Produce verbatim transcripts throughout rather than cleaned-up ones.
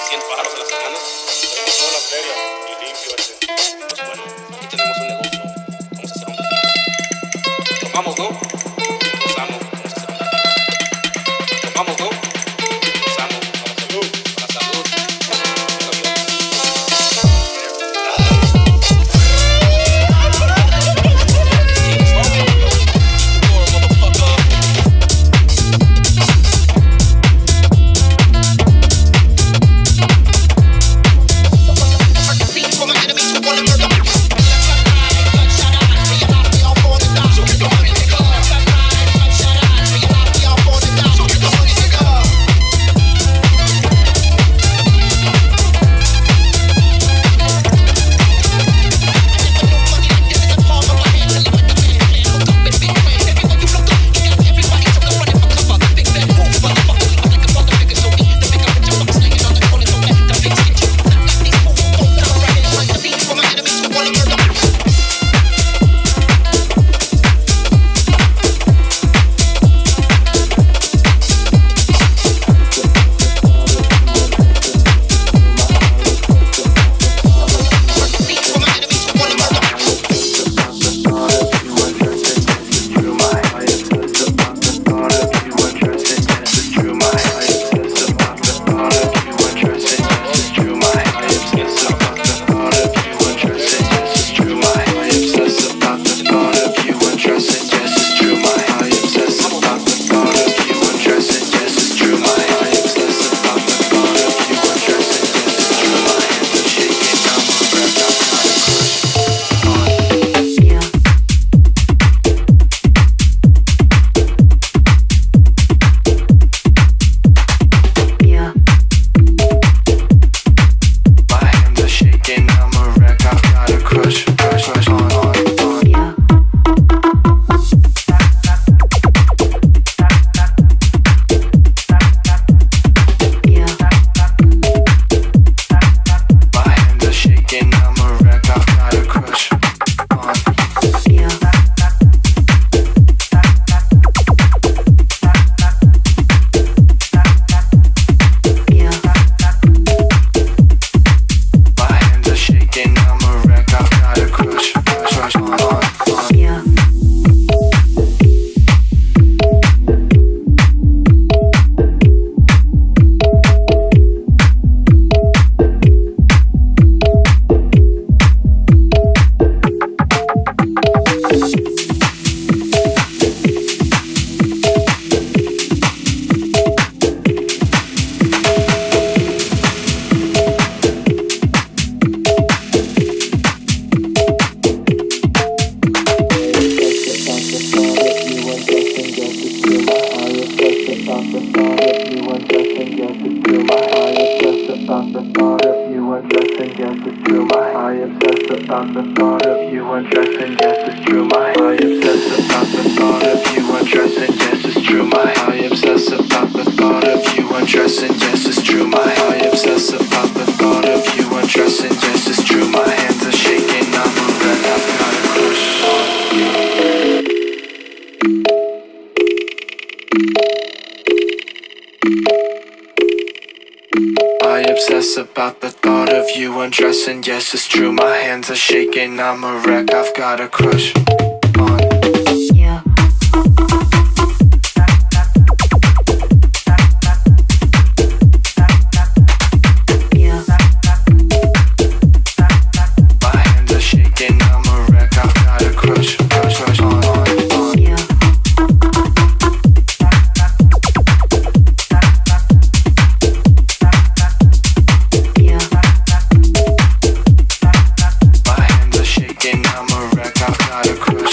cien pájaros a la semana. Tenemos toda la feria y limpio ese. Pues bueno, aquí tenemos un negocio. Vamos a hacer un poquito. Tomamos, ¿no? Empezamos. Vamos a hacer un poquito. Tomamos, ¿no? Empezamos. Para la salud. Para la salud. About the thought of you undressing. Yes, it's true, my hands are shaking. I'm a wreck, I've got a crush on you. My hands are shaking, I'm a wreck, I've got a crush, crush, crush on, on, on you. I'm a wreck, I've got a crush.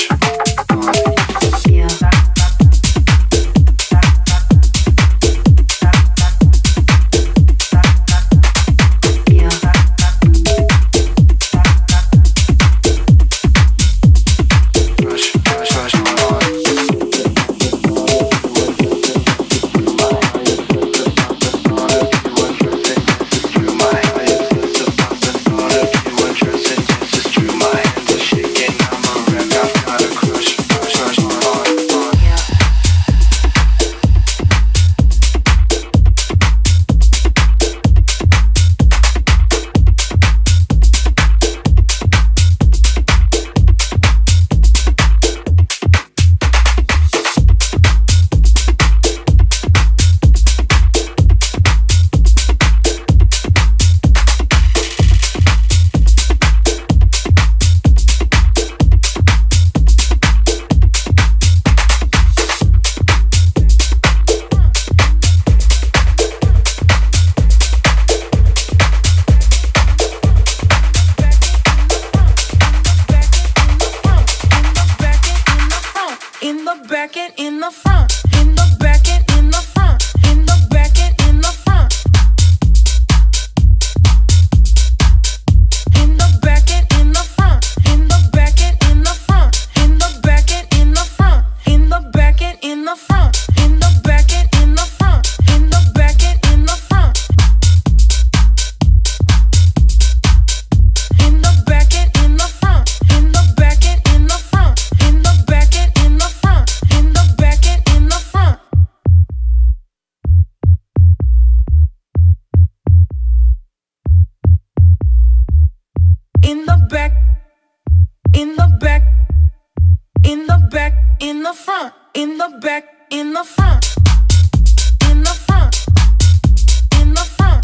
in the back, in the back, in the back, in the front, in the back, in the front, in the front, in the front,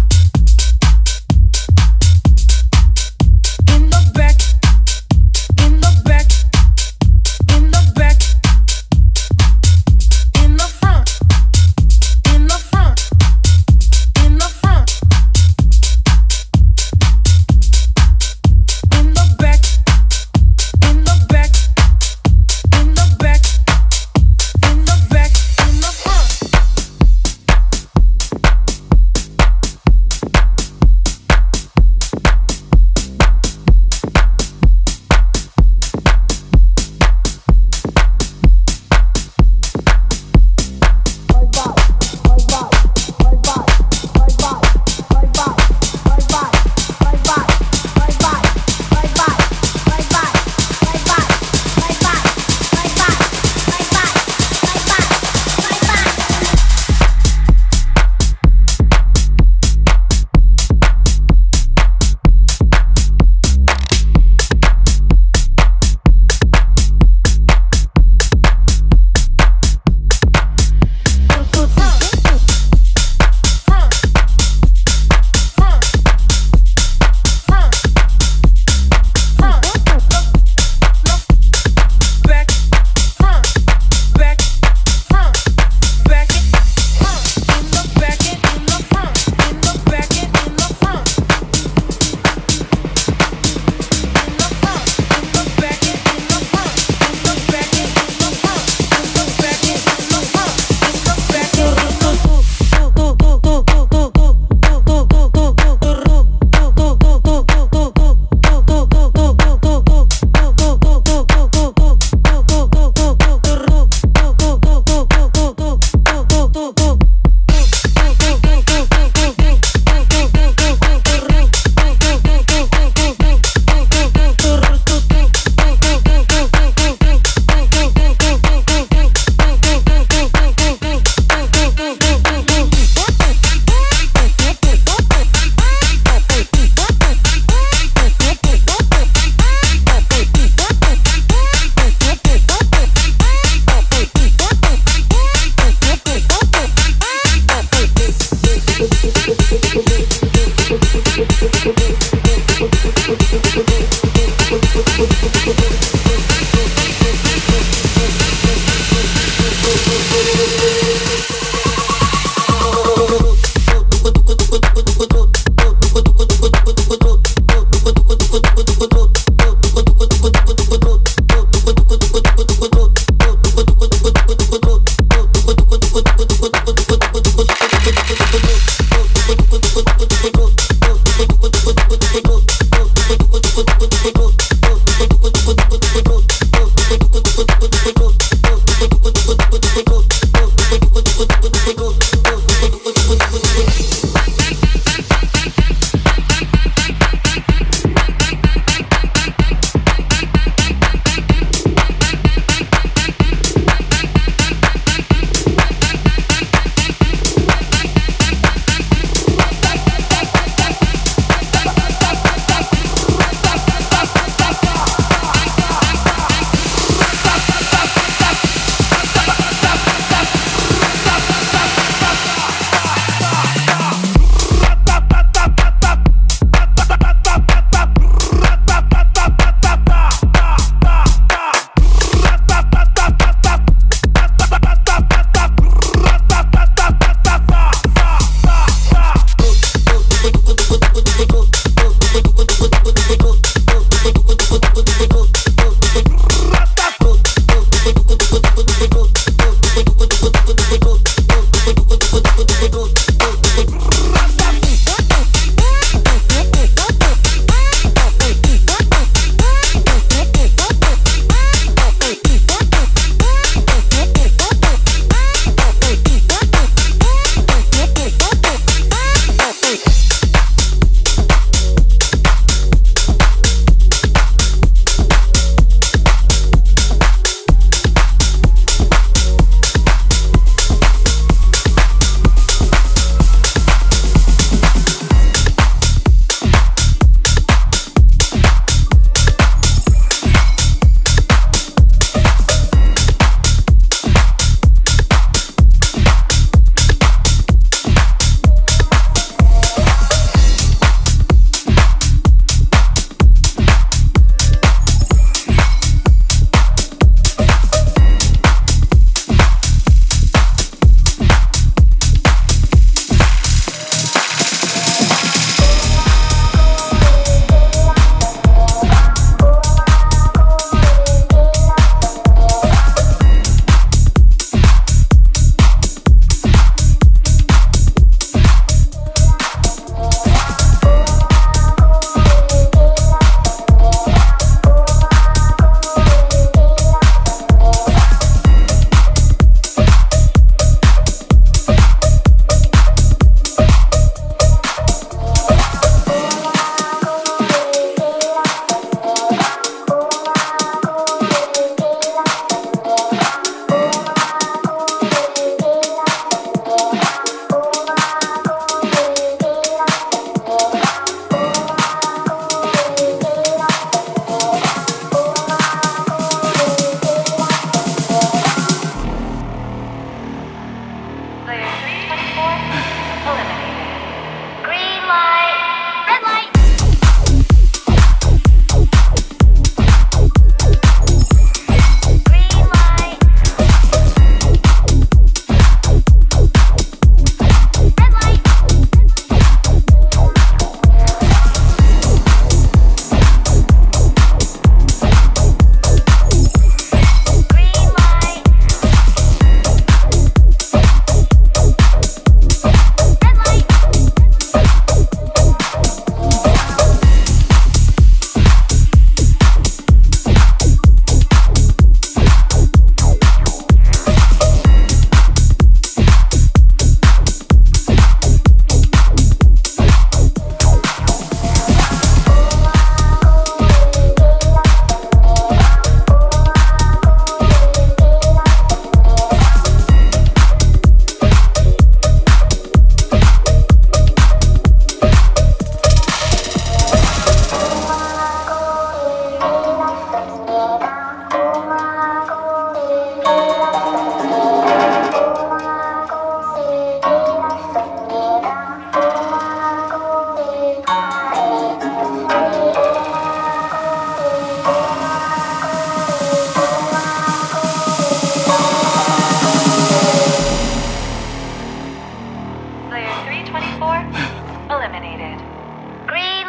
in the back, in the back, in the back, in the front, in the front, in the front, in the back, in the back, in the back, in the back, in the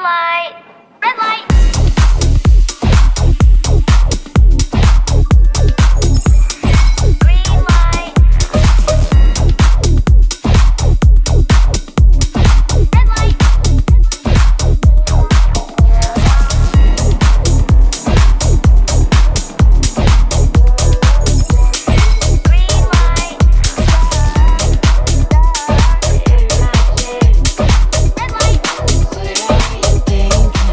light. Red light. Green light. Red light. Green light. Red light.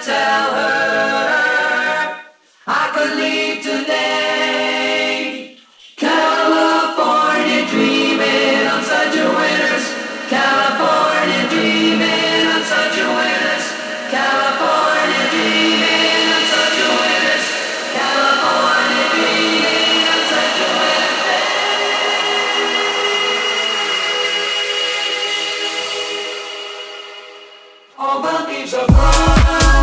tell her I could leave today. California dreaming on such a winter's. California dreaming on such a winter's. California dreaming on such a winter's. California dreaming on such a winter's day. All the leaves are brown.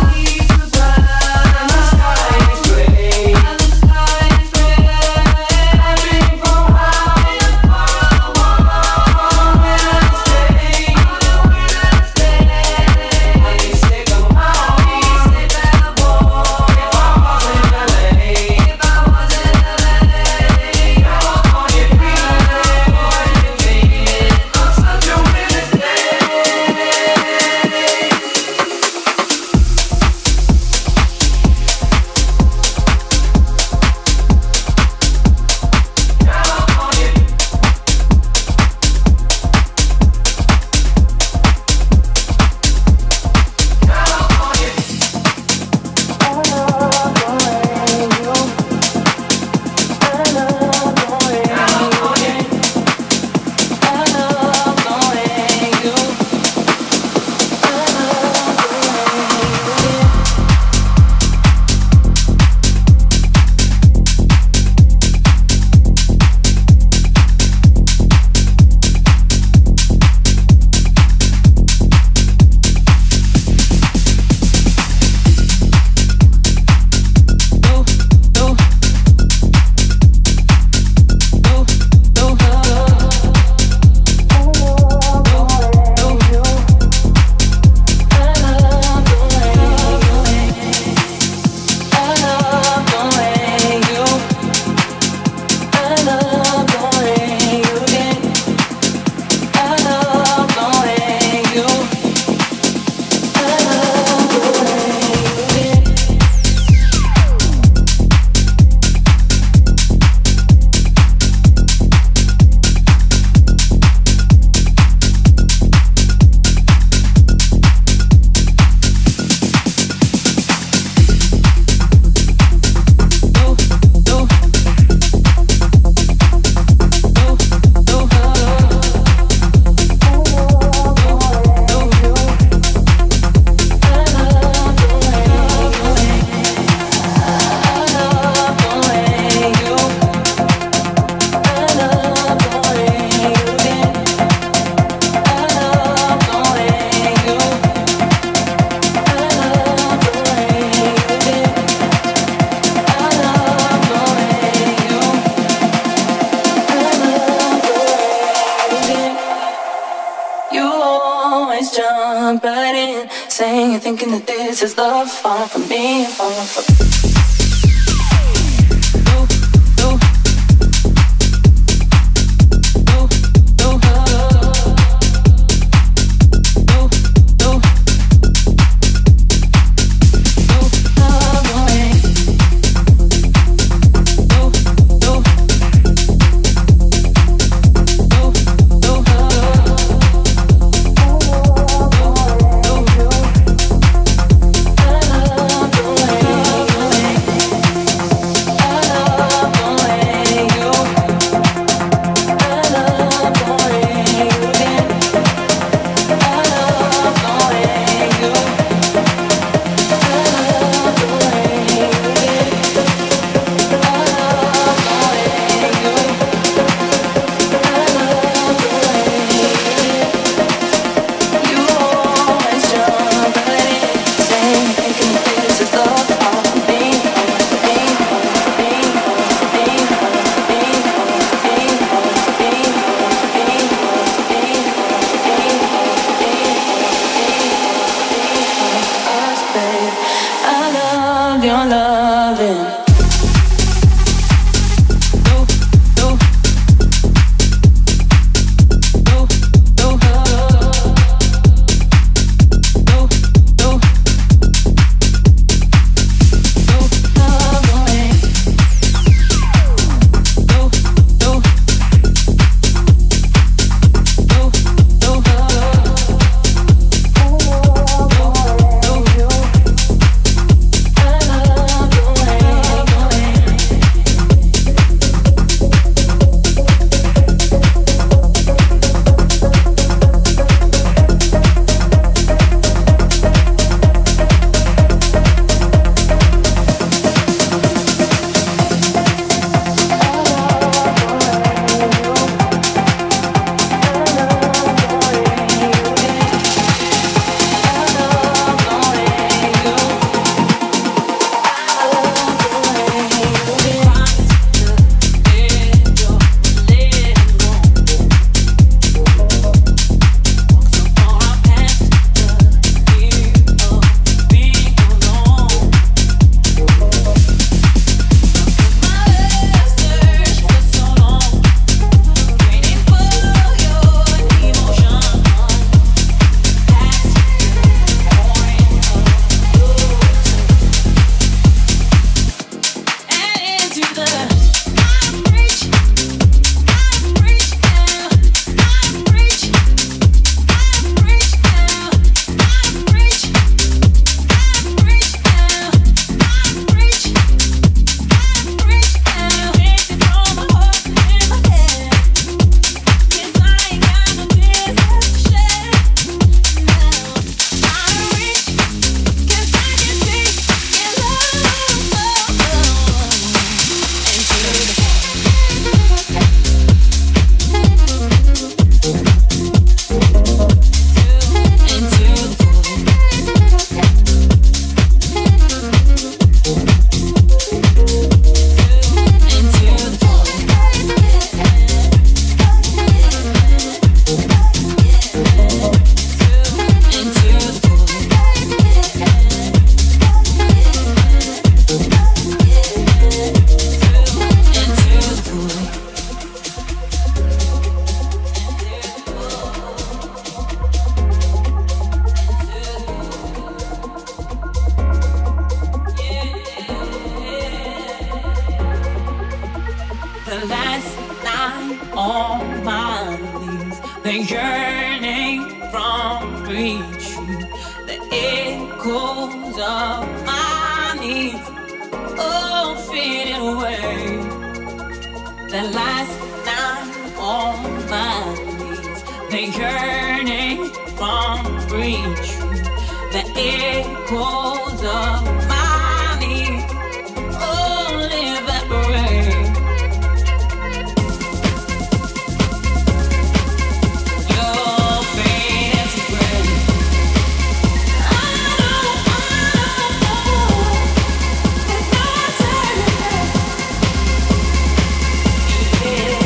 Thinking that this is love, falling for me, falling for me. last night on my knees, the yearning from reach you, the echoes of my needs, oh, fading away. The last night on my knees, the yearning from reach you, the echoes of my needs, oh, evaporate. Your fate is gray. I know, I know, there's no turning back. Yeah.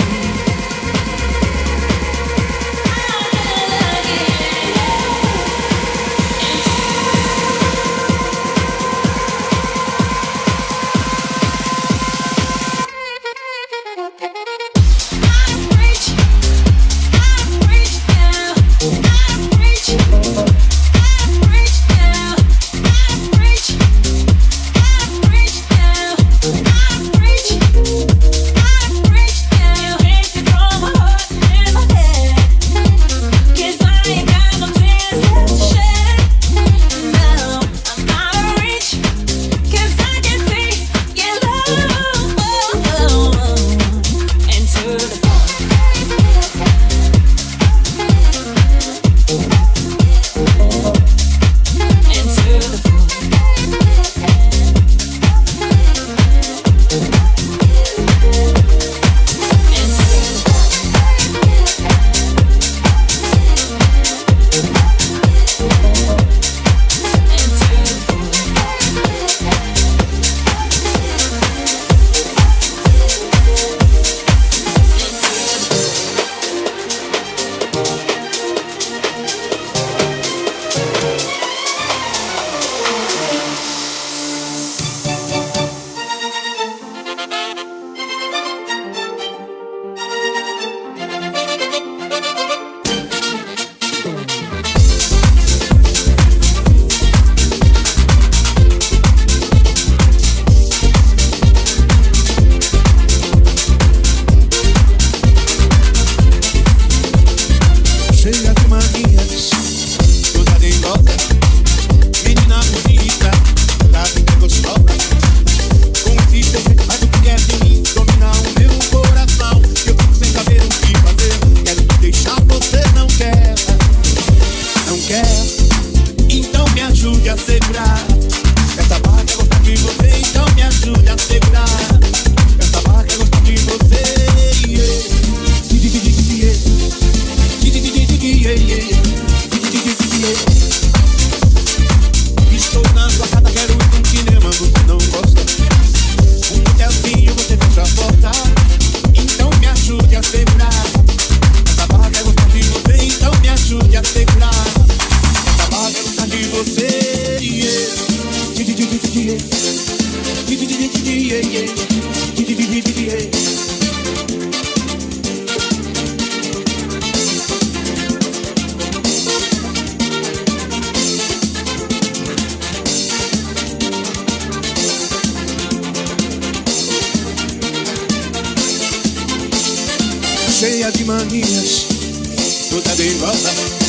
Cheia de manias, toda dengosa,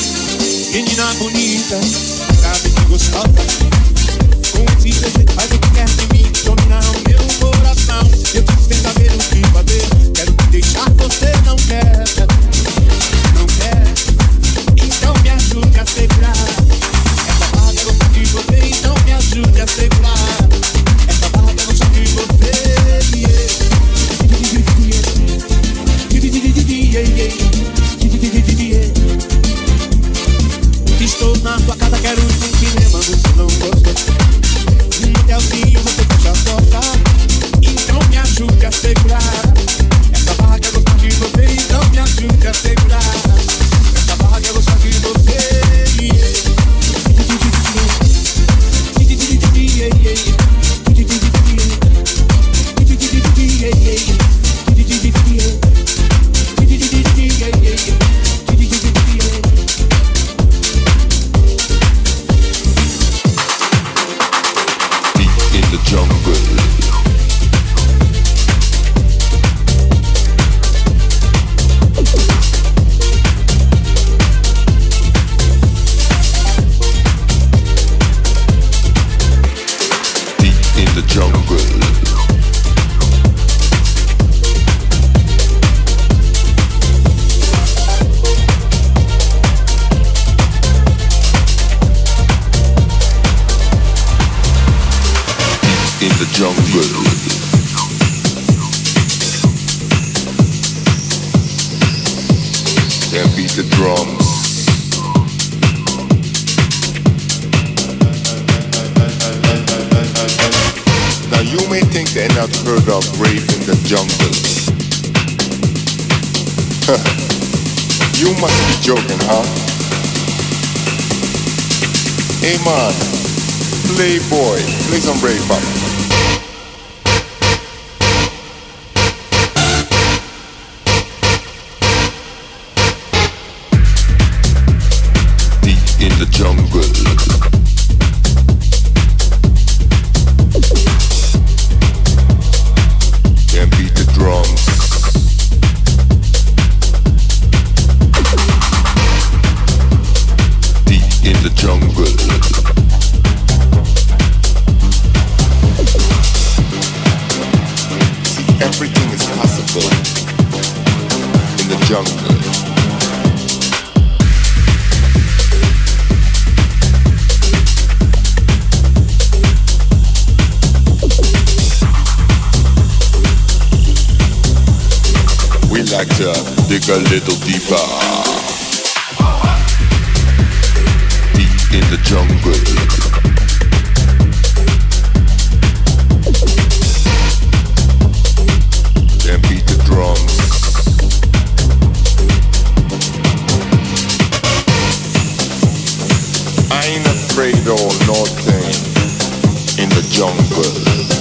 menina bonita, sabe que gostosa. Com esse jeito faz o que quer de mim, domina o meu coração. Eu fico sem saber o que fazer, quero te deixar, você não quer, não quer. Então me ajude a segurar essa vaga, eu gosto de você. Então me ajude a segurar essa vaga, eu gosto de você. Estou na tua casa, quero ir no cinema, você não gosta. Playboy, play some rave pop. Deep in the jungle. Then beat the drums. Deep in the jungle. Everything is possible in the jungle. We like to dig a little deeper. Deep in the jungle. And beat the drums. I ain't afraid of nothing in the jungle.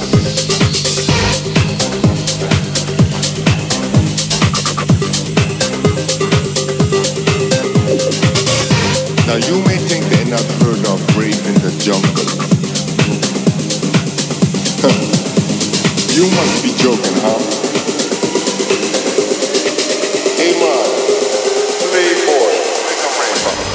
Now you may think they're not heard of rave in the jungle. You must be joking, huh? Hey man, Playboy, play some rave pop.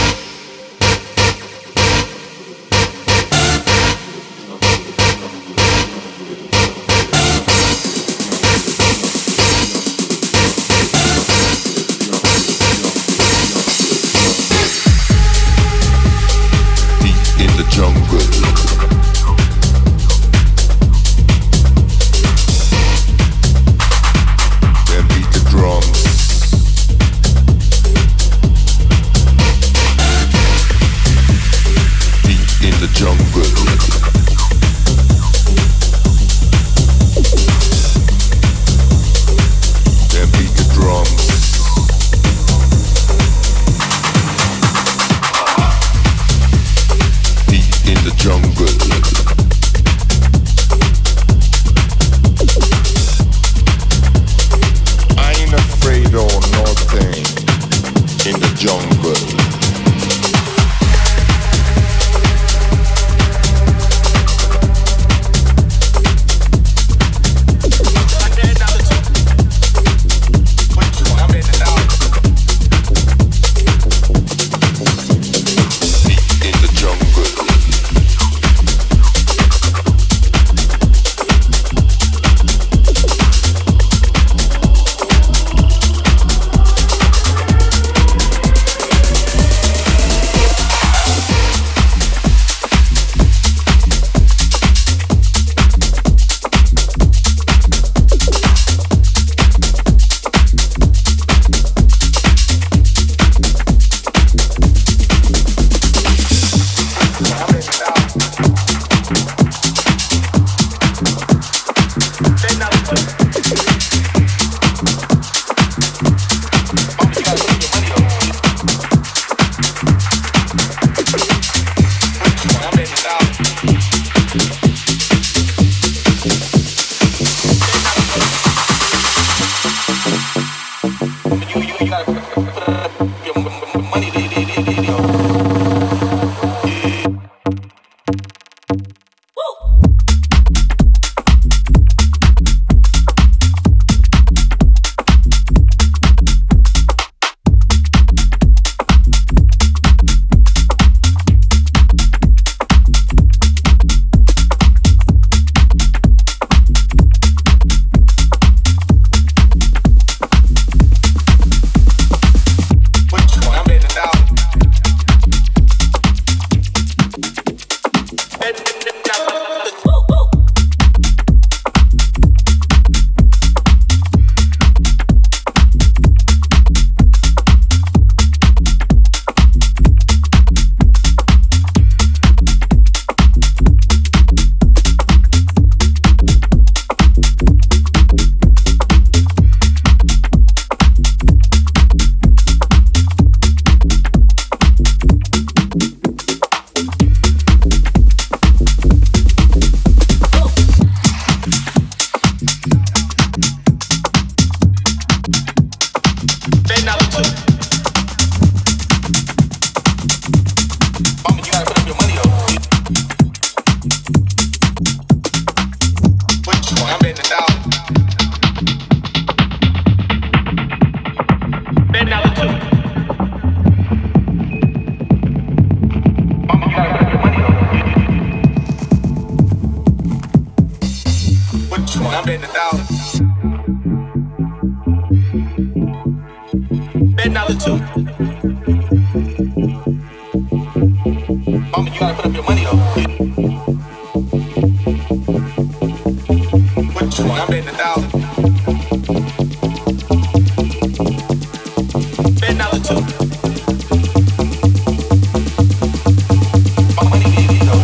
Deep in the jungle. I'm betting a thousand. Bet another two. Mama, you gotta put up your money though. What you want? I'm betting a thousand. Bet another two. My money easy though.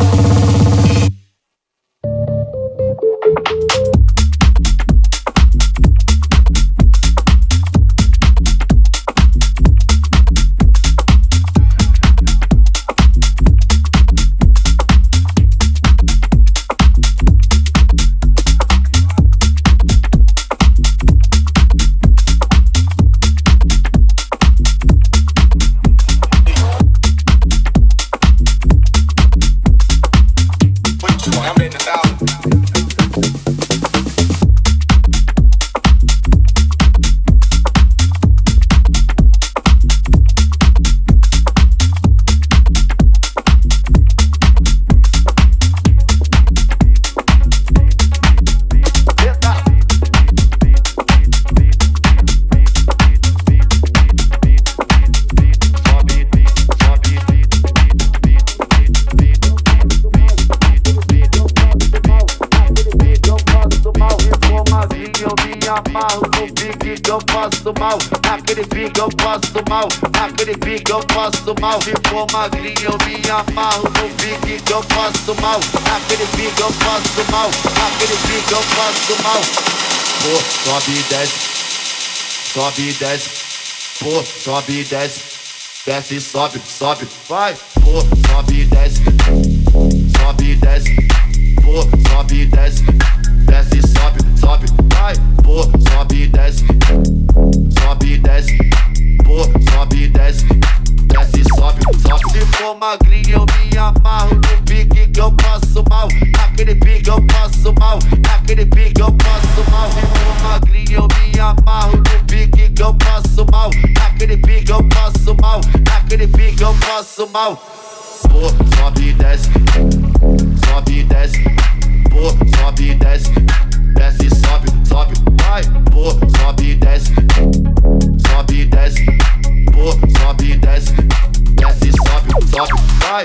I'm betting a thousand. Amarro no pique que eu faço mal. Naquele pique eu faço mal. Naquele pique eu faço mal. Se for magrinho eu me amarro no pique que eu faço mal. Naquele pique eu faço mal. Naquele pique eu faço mal. Pô, sobe e desce. Sobe e desce. Pô, sobe e desce. Desce e sobe, sobe, vai. Pô, sobe e desce. Sobe e desce. Pô, sobe e desce. Desce e sobe, sobe, vai. Pô, sobe e desce. Sobe e desce. Pô, sobe e desce. Desce e sobe, sobe. Se for magrinho eu me amarro no pique que eu passo mal. Naquele pique eu passo mal. Naquele pique eu passo mal. Se for magrinho eu me amarro no pique que eu passo mal. Naquele pique eu passo mal. Naquele pique eu passo mal. Pô, sobe e desce. Sobe e desce. Pô, sobe e desce. Desce e sobe, sobe, vai. Pô, sobe e desce. Sobe e desce. Pô, sobe e desce. Desce e sobe, sobe, vai.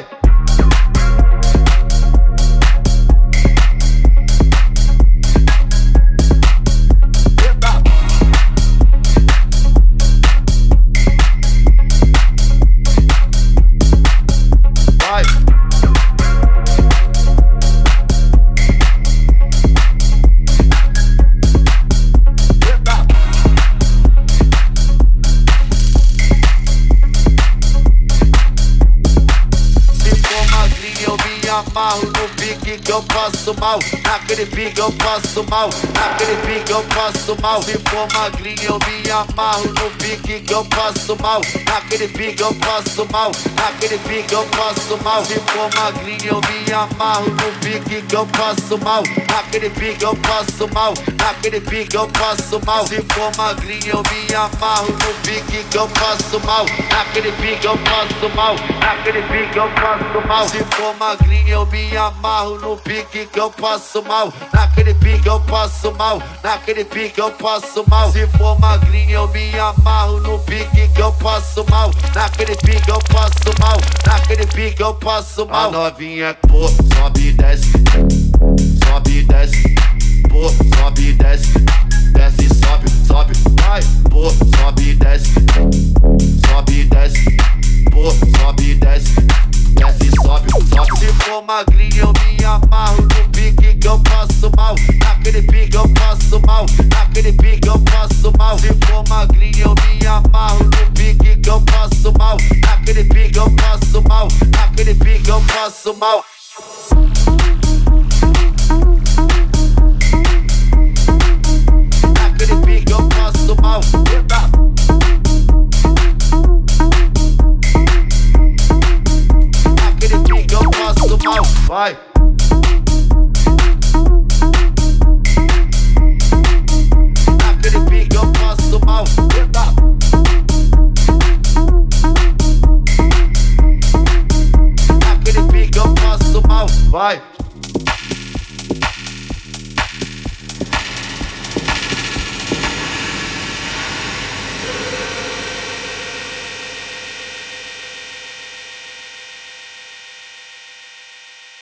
Amarro no pique que eu passo mal. Naquele pique eu passo mal. Naquele pique eu passo mal. Se for magrinho eu me amarro no pique que eu passo mal. Naquele pique eu passo mal. Naquele pique eu passo mal. Se for magrinho eu me amarro no pique que eu passo mal. Naquele pique eu passo mal. Naquele pique eu passo mal. Se for magrinho eu me amarro no pique que eu passo mal. Naquele pique eu passo mal. Naquele pique eu passo mal. Se for magrinho eu me amarro no pique que eu passo mal. Naquele pique eu passo mal. Naquele pique eu passo mal. Se for magrinho eu me amarro no pique que eu passo mal. Naquele pique eu passo mal. Naquele pique eu passo mal. A novinha, pô, sobe e desce. Sobe e desce. Pô, sobe e desce. Desce e sobe, sobe, vai. Pô, sobe e desce. Sobe e desce. Pô, sobe e desce. Desce e sobe, sobe. Se for magrinho eu me amarro no pique que eu passo mal. Naquele pique eu passo mal. Naquele pique eu passo mal. Se for magrinho eu me amarro no pique que eu passo mal. Naquele pique eu passo mal. Naquele pique eu passo mal.